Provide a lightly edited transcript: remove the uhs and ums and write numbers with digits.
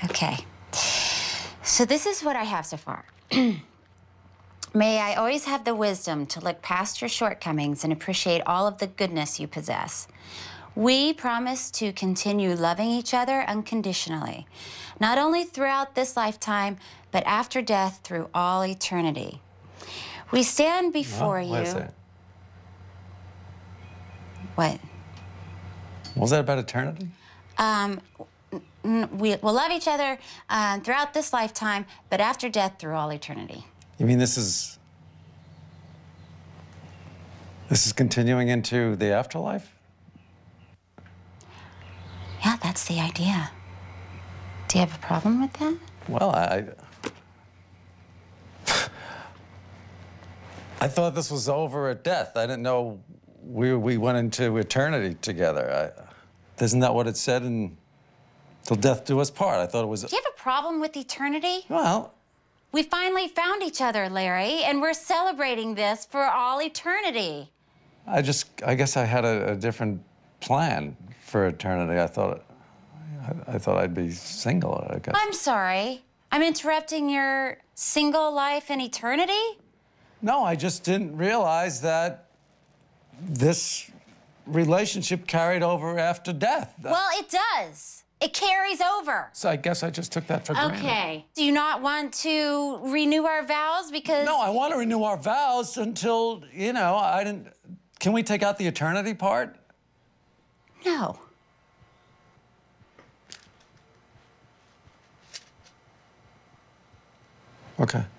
Okay. So this is what I have so far. May I always have the wisdom to look past your shortcomings and appreciate all of the goodness you possess. We promise to continue loving each other unconditionally, not only throughout this lifetime, but after death through all eternity. We stand before you. Wait a second. What? Was that about eternity? We will love each other throughout this lifetime, but after death through all eternity. You mean this is continuing into the afterlife? Yeah, that's the idea. Do you have a problem with that? Well, I thought this was over at death. I didn't know we went into eternity together. Isn't that what it said in Till Death Do Us Part? I thought it was... Do you have a problem with eternity? Well... We finally found each other, Larry, and we're celebrating this for all eternity. I guess I had a different plan for eternity. I thought I'd be single, I guess. I'm sorry. I'm interrupting your single life in eternity? No, I just didn't realize that this relationship carried over after death. Well, it does. It carries over. So I guess I just took that for granted. Okay. Do you not want to renew our vows because... No, I want to renew our vows until, you know, I didn't... Can we take out the eternity part? No. Okay.